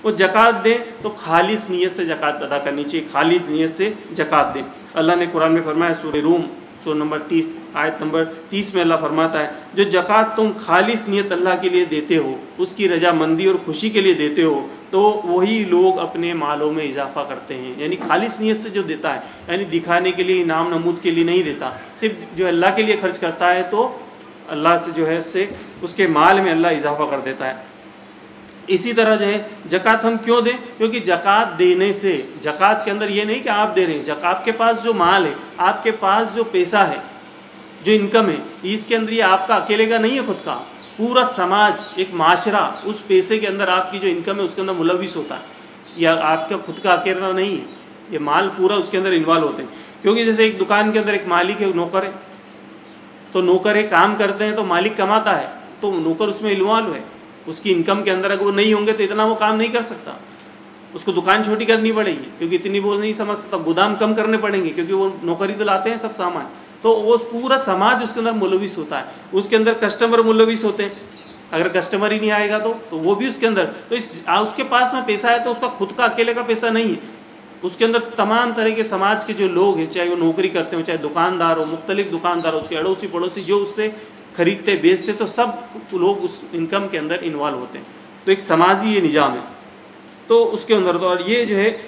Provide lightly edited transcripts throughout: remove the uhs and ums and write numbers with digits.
वो ज़कात दें तो खालिस नीयत से ज़कात अदा करनी चाहिए, खालिस नीयत से ज़कात दें। अल्लाह ने कुरान में फरमाया, सूरह रूम सूरह नंबर 30 आयत नंबर 30 में अल्लाह फरमाता है, जो ज़कात तुम खालिस नीयत अल्लाह के लिए देते हो, उसकी रजामंदी और खुशी के लिए देते हो, तो वही लोग अपने मालों में इजाफा करते हैं। यानी खालिस नीयत से जो देता है, यानी दिखाने के लिए, इनाम नमूद के लिए नहीं देता, सिर्फ जो अल्लाह के लिए खर्च करता है, तो अल्लाह से जो है उससे उसके माल में अल्लाह इजाफा कर देता है। इसी तरह जो है ज़कात हम क्यों दें? क्योंकि ज़कात देने से, ज़कात के अंदर ये नहीं कि आप दे रहे हैं, आपके पास जो माल है, आपके पास जो पैसा है, जो इनकम है, इसके अंदर ये आपका अकेले का नहीं है, खुद का पूरा समाज, एक माशरा उस पैसे के अंदर, आपकी जो इनकम है उसके अंदर मुलविस होता है। या आपका खुद का अकेला नहीं है, ये माल पूरा उसके अंदर इन्वॉल्व होते हैं। क्योंकि जैसे एक दुकान के अंदर एक मालिक है, नौकर है, तो नौकर है, काम करते हैं तो मालिक कमाता है, तो नौकर उसमें इन्वॉल्व है, उसकी इनकम के अंदर अगर वो नहीं होंगे तो इतना वो काम नहीं कर सकता। उसको दुकान छोटी करनी पड़ेगी क्योंकि इतनी वो नहीं समझ सकता, गोदाम कम करने पड़ेंगे क्योंकि वो नौकरी तो लाते हैं सब सामान, तो वो पूरा समाज उसके अंदर मुलविस होता है। उसके अंदर कस्टमर मुलविस होते हैं, अगर कस्टमर ही नहीं आएगा तो वो भी उसके अंदर, तो उसके पास में पैसा है तो उसका खुद का अकेले का पैसा नहीं है, उसके अंदर तमाम तरह के समाज के जो लोग हैं, चाहे वो नौकरी करते हो, चाहे दुकानदार हो, मुख्तलिफ दुकानदार हो, उसके अड़ोसी पड़ोसी जो उससे खरीदते बेचते, तो सब लोग उस इनकम के अंदर इन्वॉल्व होते हैं। तो एक समाजी ये निज़ाम है, तो उसके अंदर तो, और ये जो है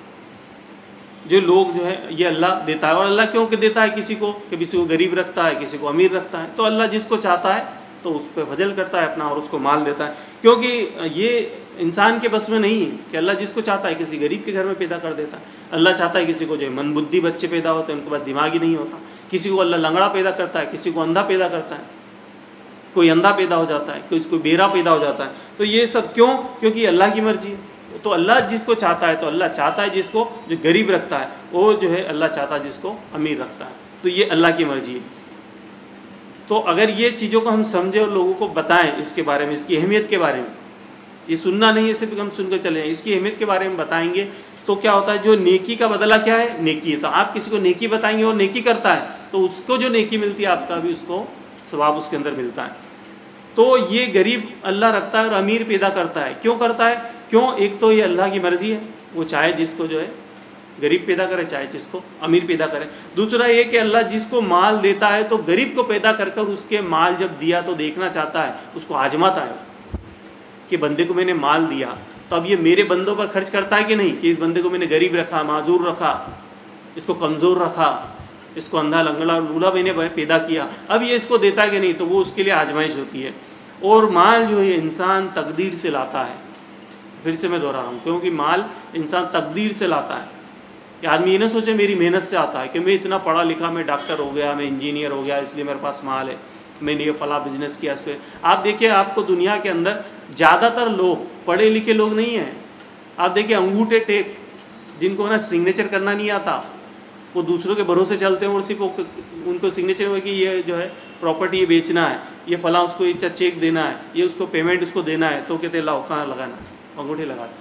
जो लोग जो है ये अल्लाह देता है। और अल्लाह क्यों देता है किसी को गरीब रखता है, किसी को अमीर रखता है, तो अल्लाह जिसको चाहता है तो उस पर फजल करता है अपना और उसको माल देता है। क्योंकि ये इंसान के बस में नहीं है कि अल्लाह जिसको चाहता है किसी गरीब के घर में पैदा कर देता है। अल्लाह चाहता है किसी को जो है मंदबुद्धि बच्चे पैदा होते हैं, उनके पास दिमाग ही नहीं होता, किसी को अल्लाह लंगड़ा पैदा करता है, किसी को अंधा पैदा करता है, कोई अंधा पैदा हो जाता है, कोई बेरा पैदा हो जाता है। तो ये सब क्यों? क्योंकि अल्लाह की मर्जी है। तो अल्लाह जिसको चाहता है, तो अल्लाह चाहता है जिसको जो गरीब रखता है, वो जो है अल्लाह चाहता है जिसको अमीर रखता है, तो ये अल्लाह की मर्जी है। तो अगर ये चीज़ों को हम समझें और लोगों को बताएं इसके बारे में, इसकी अहमियत के बारे में, ये सुनना नहीं है सिर्फ हम सुनकर चले जाएं, इसकी अहमियत के बारे में बताएंगे, तो क्या होता है, जो नेकी का बदला क्या है, नेकी है। तो आप किसी को नेकी बताएंगे और नेकी करता है, तो उसको जो नेकी मिलती है आपका भी उसको सवाब उसके अंदर मिलता है। तो ये गरीब अल्लाह रखता है और अमीर पैदा करता है। क्यों करता है? क्यों? एक तो ये अल्लाह की मर्जी है, वो चाहे जिसको जो है गरीब पैदा करे, चाहे जिसको अमीर पैदा करे। दूसरा ये कि अल्लाह जिसको माल देता है तो गरीब को पैदा कर कर उसके माल जब दिया तो देखना चाहता है, उसको आजमाता है कि बंदे को मैंने माल दिया तो अब ये मेरे बंदों पर खर्च करता है कि नहीं, कि इस बंदे को मैंने गरीब रखा, माजूर रखा, इसको कमज़ोर रखा, इसको अंधा लंगड़ा लूला मैंने पैदा किया, अब ये इसको देता है कि नहीं, तो वो उसके लिए आजमाइश होती है। और माल जो है इंसान तकदीर से लाता है, फिर से मैं दोहरा रहा हूँ, क्योंकि माल इंसान तकदीर से लाता है कि आदमी ये ना सोचे मेरी मेहनत से आता है कि मैं इतना पढ़ा लिखा, मैं डॉक्टर हो गया, मैं इंजीनियर हो गया, इसलिए मेरे पास माल है, मैंने ये फला बिजनेस किया इस पर। आप देखिए, आपको दुनिया के अंदर ज़्यादातर लोग पढ़े लिखे लोग नहीं हैं। आप देखिए अंगूठे टेक जिनको ना सिग्नेचर करना नहीं आता, वो दूसरों के भरोसे चलते हैं और सिर्फ उनको सिग्नेचर में कि ये जो है प्रॉपर्टी ये बेचना है, ये फला उसको ये चेक देना है, ये उसको पेमेंट उसको देना है, तो कहते लाओ कहाँ लगाना है, अंगूठे लगाते।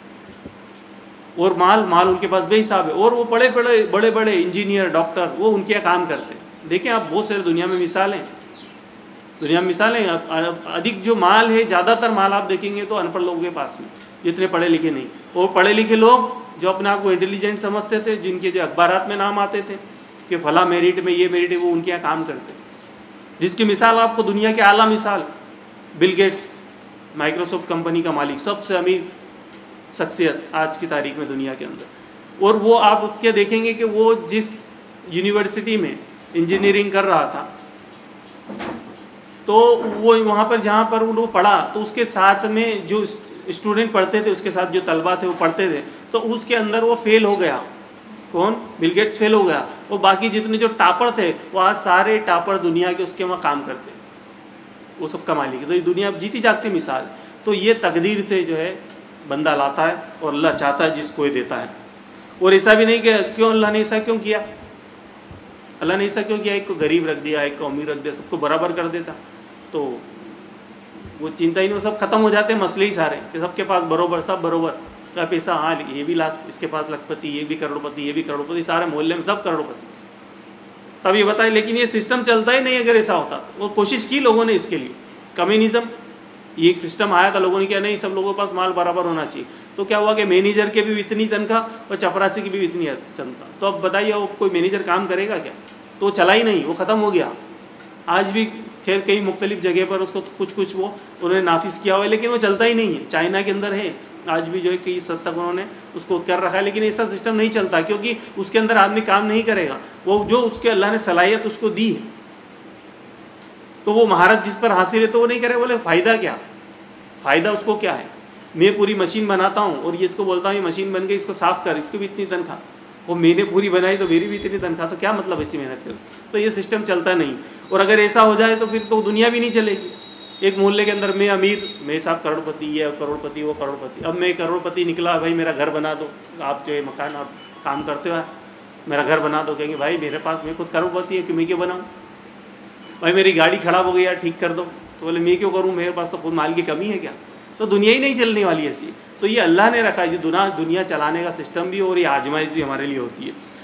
और माल उनके पास बेहिसाब है, और वो बड़े बड़े इंजीनियर डॉक्टर वो उनके यहाँ काम करते हैं। देखिए आप बहुत सारे दुनिया में मिसालें अधिक जो माल है, ज़्यादातर माल आप देखेंगे तो अनपढ़ लोगों के पास में, जितने पढ़े लिखे नहीं। और पढ़े लिखे लोग जो अपने आप को इंटेलिजेंट समझते थे, जिनके जो अखबारात में नाम आते थे कि फला मेरिट में ये मेरिट है, वो उनके यहाँ काम करते। जिसकी मिसाल आपको दुनिया के आला मिसाल बिल गेट्स, माइक्रोसॉफ्ट कंपनी का मालिक, सबसे अमीर शख्सियत आज की तारीख में दुनिया के अंदर। और वो आप उसके देखेंगे कि वो जिस यूनिवर्सिटी में इंजीनियरिंग कर रहा था, तो वो वहाँ पर जहाँ पर वो पढ़ा, तो उसके साथ में जो स्टूडेंट पढ़ते थे, उसके साथ जो तलबा थे वो पढ़ते थे, तो उसके अंदर वो फेल हो गया। कौन? बिल गेट्स फेल हो गया। वो बाकी जितने जो टापर थे, वो आज सारे टापर दुनिया के उसके वहाँ काम करते, वो सब कमा ली। तो ये दुनिया जीती जागती मिसाल। तो ये तकदीर से जो है बंदा लाता है और अल्लाह चाहता है जिसको ही देता है। और ऐसा भी नहीं कि क्यों अल्लाह ने ऐसा क्यों किया, अल्लाह ने ऐसा क्यों किया, एक को गरीब रख दिया, एक को अमीर रख दिया, सबको बराबर कर देता, तो वो चिंता ही नहीं, सब खत्म हो जाते हैं मसले ही सारे, कि सबके पास बरोबर, सब बरोबर का पैसा, हाँ ये भी लाख, इसके पास लखपति, ये भी करोड़पति, ये भी करोड़पति, सारे मोहल्ले में सब करोड़पति। तब ये बताए, लेकिन ये सिस्टम चलता ही नहीं। अगर ऐसा होता, वो कोशिश की लोगों ने इसके लिए, कम्युनिज्म ये एक सिस्टम आया था, लोगों ने किया नहीं सब लोगों के पास माल बराबर होना चाहिए। तो क्या हुआ कि मैनेजर के भी इतनी तनख्वाह और चपरासी की भी इतनी तनख्वाह। तो अब बताइए वो कोई मैनेजर काम करेगा क्या? तो चला ही नहीं, वो ख़त्म हो गया। आज भी खैर कई मुख्तलिफ जगह पर उसको कुछ वो उन्होंने नाफिज किया हुआ है, लेकिन वो चलता ही नहीं है। चाइना के अंदर है आज भी जो है कई हद तक उन्होंने उसको कर रखा है, लेकिन ऐसा सिस्टम नहीं चलता, क्योंकि उसके अंदर आदमी काम नहीं करेगा। वो जो उसके अल्लाह ने सलाहियत उसको दी है, तो वो महारत जिस पर हासिल है तो वो नहीं करे। बोले फ़ायदा क्या? फ़ायदा उसको क्या है? मैं पूरी मशीन बनाता हूँ और ये इसको बोलता हूँ ये मशीन बन गई, इसको साफ़ कर, इसको भी इतनी तनख्वाह। वो मैंने पूरी बनाई तो मेरी भी इतनी तनख्वाह, तो क्या मतलब ऐसी मेहनत कर? तो ये सिस्टम चलता नहीं। और अगर ऐसा हो जाए तो फिर तो दुनिया भी नहीं चलेगी। एक मोहल्ले के अंदर मैं अमीर, मैं साहब करोड़पति, ये करोड़पति, वो करोड़पति। अब मैं करोड़पति निकला, भाई मेरा घर बना दो, आप जो है मकान आप काम करते हो मेरा घर बना दो। कहेंगे भाई मेरे पास, मैं खुद करोड़पति है कि मैं क्यों बनाऊँ? भाई मेरी गाड़ी खराब हो गई यार, ठीक कर दो। तो बोले मैं क्यों करूँ, मेरे पास तो खुद माल की कमी है क्या? तो दुनिया ही नहीं चलने वाली ऐसी। तो ये अल्लाह ने रखा है, ये दुनिया चलाने का सिस्टम भी और ये आजमाइश भी हमारे लिए होती है।